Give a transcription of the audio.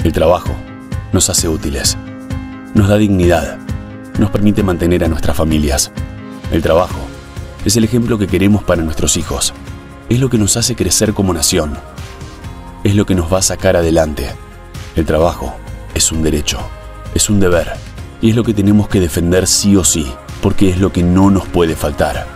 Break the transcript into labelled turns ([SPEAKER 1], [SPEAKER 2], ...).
[SPEAKER 1] El trabajo nos hace útiles, nos da dignidad, nos permite mantener a nuestras familias. El trabajo es el ejemplo que queremos para nuestros hijos. Es lo que nos hace crecer como nación. Es lo que nos va a sacar adelante. El trabajo es un derecho, es un deber, y es lo que tenemos que defender sí o sí, porque es lo que no nos puede faltar.